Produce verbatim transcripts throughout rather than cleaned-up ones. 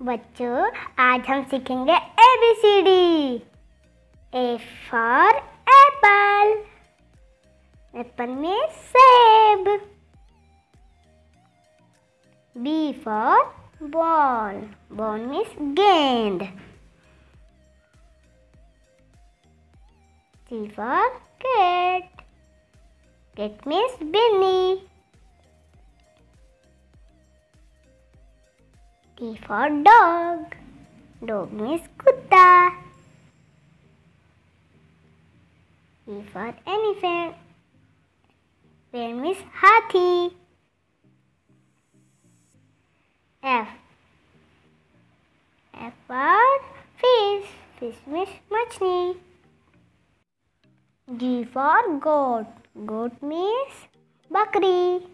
बच्चों, आज हम सीखेंगे A B C D. A for apple, apple में सेब। B for ball, ball means गेंद। C for cat, cat means बिल्ली। D for dog, dog means kutta. E for elephant, elephant means hathi. F, F for fish, fish means machli. G for goat, goat means bakri.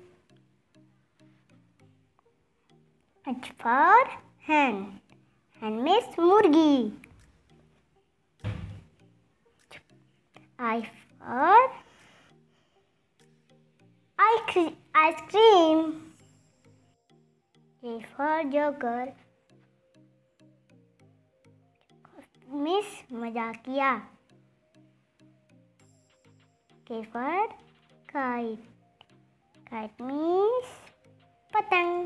H for hen, hen means murgi. I for ice cream. J for joker, means मजाकिया. K for kite, kite means पतंग.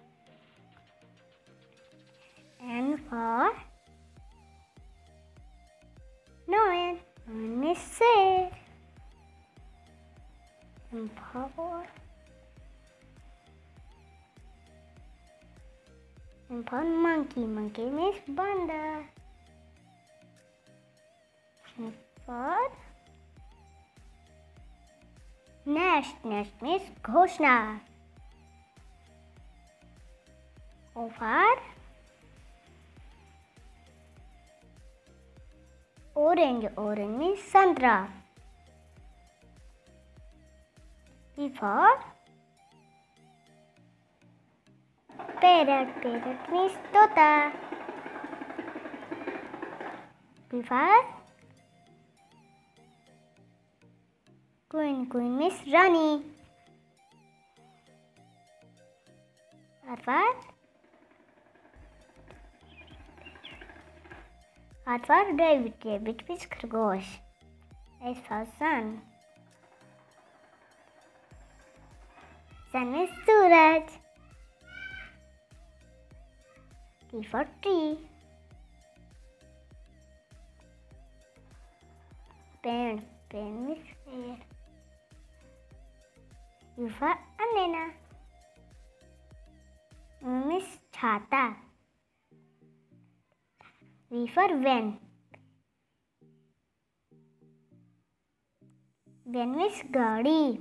N for Noel, Noel means शेर. M for M for monkey, monkey means बंदर. N for nest, nest means घोंसला. O for orange, orange means संतरा. P for parrot, parrot means तोता. Q for queen, queen means rani. R for R for rabbit, rabbit means खरगोश. S for sun, sun means suraj. T for tree, पेड़, पेड़ means पेड़. U for umbrella, means छाता. V for van, van means गाड़ी.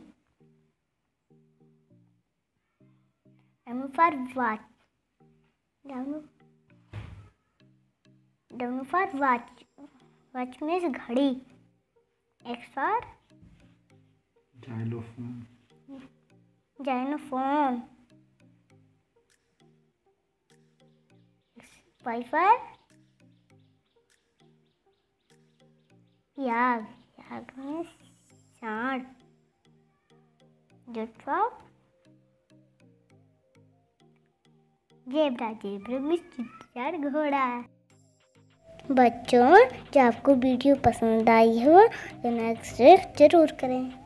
M for watch, W W for watch, watch means घड़ी. X for xylophone, xylophone. Y for याग, याग में सांड. जेड for जेब्रा, जेब्रा में चिट्टार घोड़ा. बच्चों, जब आपको वीडियो पसंद आई हो तो नेक्स्ट जरूर करें.